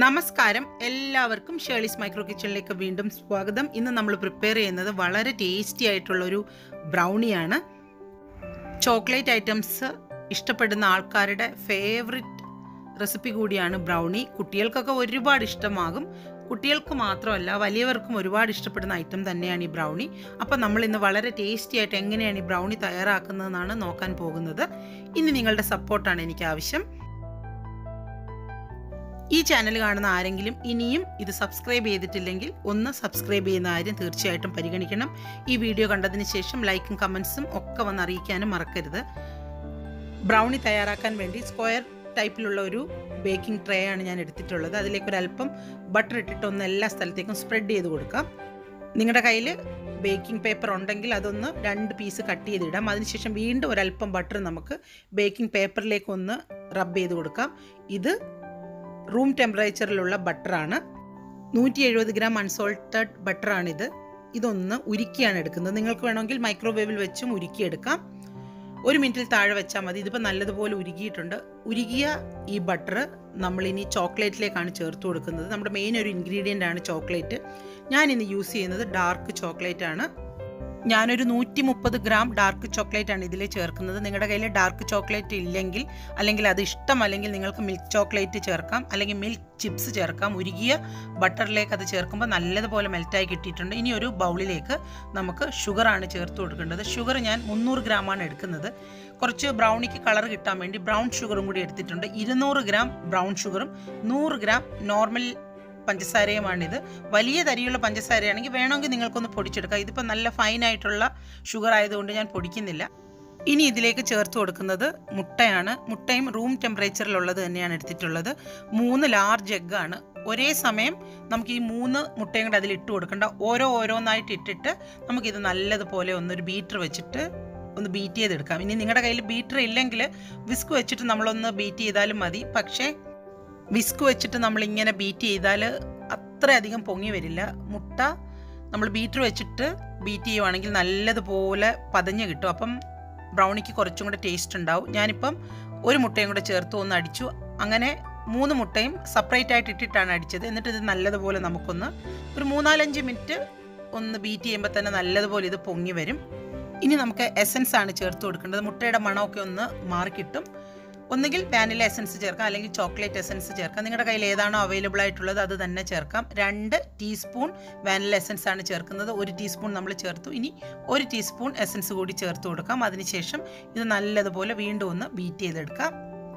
നമസ്കാരം എല്ലാവർക്കും Shirley's micro കിച്ചണിലേക്ക് വീണ്ടും സ്വാഗതം. ഇന്ന് നമ്മൾ പ്രിപ്പയർ ചെയ്യുന്നത് വളരെ ടേസ്റ്റി ആയിട്ടുള്ളൊരു ബ്രൗണിയാണ്. ചോക്ലേറ്റ് ഐറ്റംസ് ഇഷ്ടപ്പെടുന്ന ആൾക്കാരുടെ ഫേവറിറ്റ് റെസിപ്പി കൂടിയാണ് ബ്രൗണി. കുട്ടികൾക്കൊക്കെ ഒരുപാട് ഇഷ്ടമാകും. കുട്ടികൾക്ക് മാത്രമല്ല വലിയവർക്കും ഒരുപാട് ഇഷ്ടപ്പെടുന്ന ഐറ്റം തന്നെയാണ് ഈ ബ്രൗണി. അപ്പോൾ നമ്മൾ ഇന്ന് വളരെ ടേസ്റ്റി ആയിട്ട് എങ്ങനെയാണ് ഈ ബ്രൗണി തയ്യാറാക്കുന്നതെന്നാണ് നോക്കാൻ പോകുന്നത്. ഇനി നിങ്ങളുടെ സപ്പോർട്ടാണ് എനിക്ക് ആവശ്യം. ഈ ചാനൽ കാണുന്ന ആരെങ്കിലും ഇനിയും ഇത് സബ്സ്ക്രൈബ് ചെയ്തിട്ടില്ലെങ്കിൽ ഒന്ന് സബ്സ്ക്രൈബ് ചെയ്യുന്ന കാര്യം തീർച്ചയായിട്ടും പരിഗണിക്കണം. ഈ വീഡിയോ കണ്ടതിന് ശേഷം ലൈക്കും കമൻസും ഒക്കെ വന്ന് അറിയിക്കാനും മറക്കരുത്. ബ്രൗണി തയ്യാറാക്കാൻ വേണ്ടി സ്ക്വയർ ടൈപ്പിലുള്ള ഒരു ബേക്കിംഗ് ട്രേ ആണ് ഞാൻ എടുത്തിട്ടുള്ളത്. അതിലേക്ക് ഒരല്പം ബട്ടർ ഇട്ടിട്ട് ഒന്ന് എല്ലാ സ്ഥലത്തേക്കും സ്പ്രെഡ് ചെയ്ത് കൊടുക്കാം. നിങ്ങളുടെ കയ്യിൽ ബേക്കിംഗ് പേപ്പർ ഉണ്ടെങ്കിൽ അതൊന്ന് 2 പീസ് കട്ട് ചെയ്തിടാം. അതിനുശേഷം വീണ്ടും ഒരല്പം ബട്ടർ നമുക്ക് ബേക്കിംഗ് പേപ്പറിലേക്ക് ഒന്ന് റബ്ബ് ചെയ്ത് കൊടുക്കാം. ഇത് റൂം ടെമ്പറേച്ചറിലുള്ള ബട്ടറാണ്. 170 ഗ്രാം അൺസോൾട്ടഡ് ബട്ടറാണിത്. ഇതൊന്ന് ഉരുക്കിയാണ് എടുക്കുന്നത്. നിങ്ങൾക്ക് വേണമെങ്കിൽ മൈക്രോവേവിൽ വെച്ചും ഉരുക്കിയെടുക്കാം. 1 മിനിറ്റിൽ താഴെ വെച്ചാൽ മതി. ഇതിപ്പോൾ നല്ലതുപോലെ ഉരുകിയിട്ടുണ്ട്. ഉരുകിയ ഈ ബട്ടർ നമ്മളിനി ചോക്ലേറ്റിലേക്കാണ് ചേർത്ത് കൊടുക്കുന്നത്. നമ്മുടെ മെയിൻ ഒരു ഇൻഗ്രീഡിയൻ്റ് ആണ് ചോക്ലേറ്റ്. ഞാനിന്ന് യൂസ് ചെയ്യുന്നത് ഡാർക്ക് ചോക്ലേറ്റ് ആണ്. ഞാനൊരു 130 ഗ്രാം ഡാർക്ക് ചോക്ലേറ്റ് ആണ് ഇതിൽ ചേർക്കുന്നത്. നിങ്ങളുടെ കയ്യിൽ ഡാർക്ക് ചോക്ലേറ്റ് ഇല്ലെങ്കിൽ, അല്ലെങ്കിൽ അത് ഇഷ്ടമല്ലെങ്കിൽ നിങ്ങൾക്ക് മിൽക്ക് ചോക്ലേറ്റ് ചേർക്കാം, അല്ലെങ്കിൽ മിൽക്ക് ചിപ്സ് ചേർക്കാം. ഉരുകിയ ബട്ടറിലേക്ക് അത് ചേർക്കുമ്പോൾ നല്ലതുപോലെ മെൽറ്റായി കിട്ടിയിട്ടുണ്ട്. ഇനി ഒരു ബൗളിലേക്ക് നമുക്ക് ഷുഗറാണ് ചേർത്ത് കൊടുക്കേണ്ടത്. ഷുഗർ ഞാൻ 300 ഗ്രാമാണ് എടുക്കുന്നത്. കുറച്ച് ബ്രൗണിക്ക് കളർ കിട്ടാൻ വേണ്ടി ബ്രൗൺ ഷുഗറും കൂടി എടുത്തിട്ടുണ്ട്. 200 ഗ്രാം ബ്രൗൺ ഷുഗറും 100 ഗ്രാം നോർമൽ പഞ്ചസാരയുമാണിത്. വലിയ തരിയുള്ള പഞ്ചസാരയാണെങ്കിൽ വേണമെങ്കിൽ നിങ്ങൾക്കൊന്ന് പൊടിച്ചെടുക്കാം. ഇതിപ്പോൾ നല്ല ഫൈനായിട്ടുള്ള ഷുഗർ ആയതുകൊണ്ട് ഞാൻ പൊടിക്കുന്നില്ല. ഇനി ഇതിലേക്ക് ചേർത്ത് കൊടുക്കുന്നത് മുട്ടയാണ്. മുട്ടയും റൂം ടെമ്പറേച്ചറിലുള്ളത് തന്നെയാണ് എടുത്തിട്ടുള്ളത്. 3 ലാർജ് എഗ്ഗാണ്. ഒരേ സമയം നമുക്ക് ഈ 3 മുട്ടയും കൂടെ അതിൽ ഇട്ട് കൊടുക്കേണ്ട. ഓരോന്നായിട്ട് ഇട്ടിട്ട് നമുക്കിത് നല്ലതുപോലെ ഒന്നൊരു ബീറ്റർ വെച്ചിട്ട് ഒന്ന് ബീറ്റ് ചെയ്തെടുക്കാം. ഇനി നിങ്ങളുടെ കയ്യിൽ ബീറ്റർ ഇല്ലെങ്കിൽ വിസ്ക് വെച്ചിട്ട് നമ്മളൊന്ന് ബീറ്റ് ചെയ്താലും മതി. പക്ഷേ വിസ്ക് വെച്ചിട്ട് നമ്മളിങ്ങനെ ബീറ്റ് ചെയ്താൽ അത്രയധികം പൊങ്ങി വരില്ല. മുട്ട നമ്മൾ ബീറ്റർ വെച്ചിട്ട് ബീറ്റ് ചെയ്യുവാണെങ്കിൽ നല്ലതുപോലെ പതഞ്ഞ് കിട്ടും. അപ്പം ബ്രൗണിക്ക് കുറച്ചും കൂടെ ടേസ്റ്റ് ഉണ്ടാവും. ഞാനിപ്പം 1 മുട്ടയും കൂടെ ചേർത്ത് ഒന്ന് അടിച്ചു. അങ്ങനെ 3 മുട്ടയും സെപ്പറേറ്റ് ആയിട്ട് ഇട്ടിട്ടാണ് അടിച്ചത്. എന്നിട്ട് ഇത് നല്ലതുപോലെ നമുക്കൊന്ന് ഒരു 3-4-5 മിനിറ്റ് ഒന്ന് ബീറ്റ് ചെയ്യുമ്പോൾ തന്നെ നല്ലതുപോലെ ഇത് പൊങ്ങി വരും. ഇനി നമുക്ക് എസൻസ് ആണ് ചേർത്ത് കൊടുക്കേണ്ടത്. മുട്ടയുടെ മണമൊക്കെ ഒന്ന് മാറിക്കിട്ടും. ഒന്നുകിൽ വാനില എസൻസ് ചേർക്കാം, അല്ലെങ്കിൽ ചോക്ലേറ്റ് എസൻസ് ചേർക്കാം. നിങ്ങളുടെ കയ്യിൽ ഏതാണോ അവൈലബിൾ ആയിട്ടുള്ളത് അത് തന്നെ ചേർക്കാം. 2 ടീസ്പൂൺ വാനില എസൻസ് ആണ് ചേർക്കുന്നത്. 1 ടീസ്പൂൺ നമ്മൾ ചേർത്തു. ഇനി 1 ടീസ്പൂൺ എസൻസ് കൂടി ചേർത്ത് കൊടുക്കാം. അതിനുശേഷം ഇത് നല്ലതുപോലെ വീണ്ടും ഒന്ന് ബീറ്റ് ചെയ്തെടുക്കാം.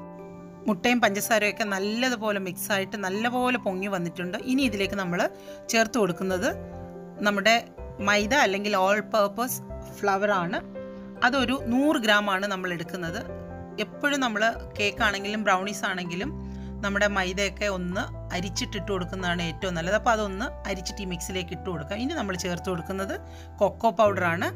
മുട്ടയും പഞ്ചസാരയൊക്കെ നല്ലതുപോലെ മിക്സായിട്ട് നല്ലപോലെ പൊങ്ങി വന്നിട്ടുണ്ട്. ഇനി ഇതിലേക്ക് നമ്മൾ ചേർത്ത് കൊടുക്കുന്നത് നമ്മുടെ മൈദ അല്ലെങ്കിൽ ഓൾ പർപ്പസ് ഫ്ലവർ ആണ്. അതൊരു 100 ഗ്രാമാണ് നമ്മൾ എടുക്കുന്നത്. എപ്പോഴും നമ്മൾ കേക്ക് ആണെങ്കിലും ബ്രൗണീസ് ആണെങ്കിലും നമ്മുടെ മൈദയൊക്കെ ഒന്ന് അരിച്ചിട്ടിട്ട് കൊടുക്കുന്നതാണ് ഏറ്റവും നല്ലത്. അപ്പോൾ അതൊന്ന് അരിച്ചിട്ട് ഈ മിക്സിലേക്ക് ഇട്ട് കൊടുക്കാം. ഇനി നമ്മൾ ചേർത്ത് കൊടുക്കുന്നത് കൊക്കോ പൗഡറാണ്.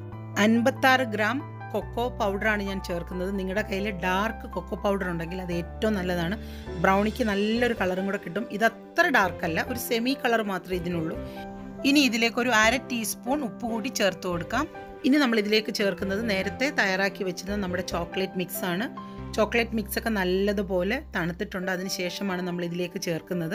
56 ഗ്രാം കൊക്കോ പൗഡറാണ് ഞാൻ ചേർക്കുന്നത്. നിങ്ങളുടെ കയ്യിൽ ഡാർക്ക് കൊക്കോ പൗഡർ ഉണ്ടെങ്കിൽ അത് ഏറ്റവും നല്ലതാണ്. ബ്രൗണിക്ക് നല്ലൊരു കളറും കൂടെ കിട്ടും. ഇത് അത്ര ഡാർക്കല്ല, ഒരു സെമി കളർ മാത്രമേ ഇതിനുള്ളൂ. ഇനി ഇതിലേക്ക് ഒരു 1/2 ടീസ്പൂൺ ഉപ്പ് കൂടി ചേർത്ത് കൊടുക്കാം. ഇനി നമ്മൾ ഇതിലേക്ക് ചേർക്കുന്നത് നേരത്തെ തയ്യാറാക്കി വെച്ചിരുന്ന നമ്മുടെ ചോക്ലേറ്റ് മിക്സ് ആണ്. ചോക്ലേറ്റ് മിക്സ് ഒക്കെ നല്ലതുപോലെ തണുത്തിട്ടുണ്ട്. അതിന് ശേഷമാണ് നമ്മൾ ഇതിലേക്ക് ചേർക്കുന്നത്.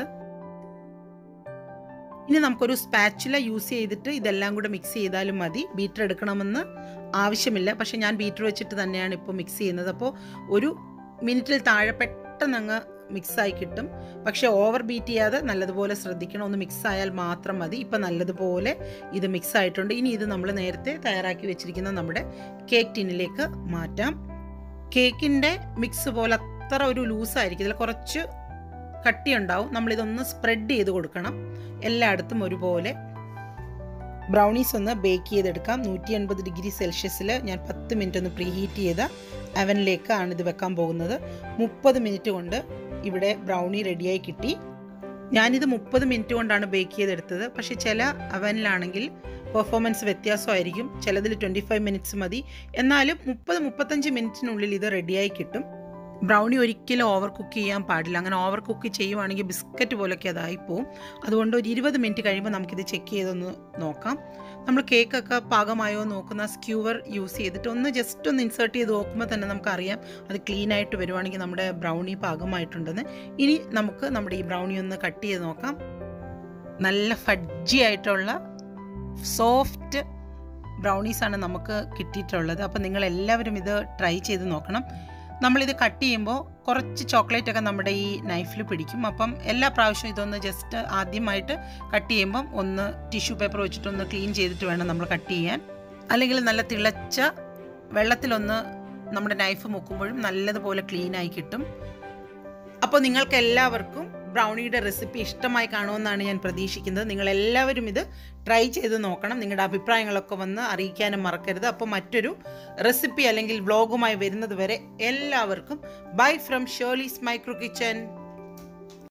ഇനി നമുക്കൊരു സ്പാച്ചുല യൂസ് ചെയ്തിട്ട് ഇതെല്ലാം കൂടെ മിക്സ് ചെയ്താലും മതി. ബീറ്റർ എടുക്കണമെന്ന് ആവശ്യമില്ല. പക്ഷേ ഞാൻ ബീറ്റർ വെച്ചിട്ട് തന്നെയാണ് ഇപ്പോൾ മിക്സ് ചെയ്യുന്നത്. അപ്പോൾ 1 മിനിറ്റിൽ താഴെ പെട്ടെന്ന് അങ്ങ് മിക്സായി കിട്ടും. പക്ഷേ ഓവർ ബീറ്റ് ചെയ്യാതെ നല്ലതുപോലെ ശ്രദ്ധിക്കണം. ഒന്ന് മിക്സ് ആയാൽ മാത്രം മതി. ഇപ്പം നല്ലതുപോലെ ഇത് മിക്സ് ആയിട്ടുണ്ട്. ഇനി ഇത് നമ്മൾ നേരത്തെ തയ്യാറാക്കി വെച്ചിരിക്കുന്ന നമ്മുടെ കേക്ക് ടിന്നിലേക്ക് മാറ്റാം. കേക്കിൻ്റെ മിക്സ് പോലെ അത്ര ഒരു ലൂസായിരിക്കും. ഇതിൽ കുറച്ച് കട്ടിയുണ്ടാവും. നമ്മളിതൊന്ന് സ്പ്രെഡ് ചെയ്ത് കൊടുക്കണം എല്ലായിടത്തും ഒരുപോലെ. ബ്രൗണീസ് ഒന്ന് ബേക്ക് ചെയ്തെടുക്കാം. 180 ഡിഗ്രി സെൽഷ്യസിൽ ഞാൻ 10 മിനിറ്റ് ഒന്ന് പ്രീ ഹീറ്റ് ചെയ്ത അവനിലേക്കാണ് ഇത് വെക്കാൻ പോകുന്നത്. 30 മിനിറ്റ് കൊണ്ട് ഇവിടെ ബ്രൗണി റെഡിയായി കിട്ടി. ഞാനിത് 30 മിനിറ്റ് കൊണ്ടാണ് ബേക്ക് ചെയ്തെടുത്തത്. പക്ഷേ ചില അവനിലാണെങ്കിൽ പെർഫോമൻസ് വ്യത്യാസമായിരിക്കും. ചിലതിൽ 25 മിനിറ്റ്സ് മതി. എന്നാലും 30-35 മിനിറ്റിനുള്ളിൽ ഇത് റെഡിയായി കിട്ടും. ബ്രൗണി ഒരിക്കലും ഓവർ കുക്ക് ചെയ്യാൻ പാടില്ല. അങ്ങനെ ഓവർ കുക്ക് ചെയ്യുവാണെങ്കിൽ ബിസ്ക്കറ്റ് പോലൊക്കെ അതായി പോവും. അതുകൊണ്ട് ഒരു 20 മിനിറ്റ് കഴിയുമ്പോൾ നമുക്കിത് ചെക്ക് ചെയ്തൊന്ന് നോക്കാം. നമ്മൾ കേക്കൊക്കെ പാകമായോ നോക്കുന്ന സ്ക്യൂവർ യൂസ് ചെയ്തിട്ട് ഒന്ന് ജസ്റ്റ് ഒന്ന് ഇൻസേർട്ട് ചെയ്ത് നോക്കുമ്പോൾ തന്നെ നമുക്കറിയാം അത് ക്ലീൻ ആയിട്ട് വരുവാണെങ്കിൽ നമ്മുടെ ബ്രൗണി പാകമായിട്ടുണ്ടെന്ന്. ഇനി നമുക്ക് നമ്മുടെ ഈ ബ്രൗണി ഒന്ന് കട്ട് ചെയ്ത് നോക്കാം. നല്ല ഫഡ്ജി ആയിട്ടുള്ള സോഫ്റ്റ് ബ്രൗണീസാണ് നമുക്ക് കിട്ടിയിട്ടുള്ളത്. അപ്പോൾ നിങ്ങളെല്ലാവരും ഇത് ട്രൈ ചെയ്ത് നോക്കണം. നമ്മളിത് കട്ട് ചെയ്യുമ്പോൾ കുറച്ച് ചോക്ലേറ്റ് ഒക്കെ നമ്മുടെ ഈ നൈഫിൽ പിടിക്കും. അപ്പം എല്ലാ പ്രാവശ്യവും ഇതൊന്ന് ജസ്റ്റ് ആദ്യമായിട്ട് കട്ട് ചെയ്യുമ്പം ഒന്ന് ടിഷ്യൂ പേപ്പർ വെച്ചിട്ടൊന്ന് ക്ലീൻ ചെയ്തിട്ട് വേണം നമ്മൾ കട്ട് ചെയ്യാൻ. അല്ലെങ്കിൽ നല്ല തിളച്ച വെള്ളത്തിലൊന്ന് നമ്മുടെ നൈഫ് മുക്കുമ്പോഴും നല്ലതുപോലെ ക്ലീനായി കിട്ടും. അപ്പോൾ നിങ്ങൾക്ക് എല്ലാവർക്കും ബ്രൗണിയുടെ റെസിപ്പി ഇഷ്ടമായി കാണുമെന്നാണ് ഞാൻ പ്രതീക്ഷിക്കുന്നത്. നിങ്ങളെല്ലാവരും ഇത് ട്രൈ ചെയ്ത് നോക്കണം. നിങ്ങളുടെ അഭിപ്രായങ്ങളൊക്കെ വന്ന് അറിയിക്കാനും മറക്കരുത്. അപ്പോൾ മറ്റൊരു റെസിപ്പി അല്ലെങ്കിൽ വ്ളോഗുമായി വരുന്നത് വരെ എല്ലാവർക്കും bye from Sherly's micro kitchen.